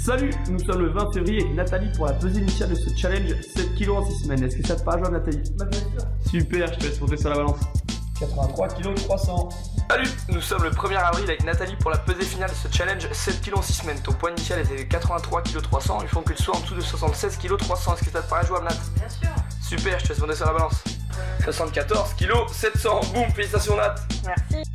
Salut, nous sommes le 20 février avec Nathalie pour la pesée initiale de ce challenge 7 kg en 6 semaines. Est-ce que ça te paraît jouable, Nathalie? Bah bien sûr. Super, je te laisse monter sur la balance. 83 kg 300. Salut, nous sommes le 1er avril avec Nathalie pour la pesée finale de ce challenge 7 kg en 6 semaines. Ton poids initial était de 83 kg 300, il faut que tu sois en dessous de 76 kg 300. Est-ce que ça te paraît jouable, Nat? Bien sûr. Super, je te laisse monter sur la balance. 74 kg 700, boum, félicitations Nat. Merci.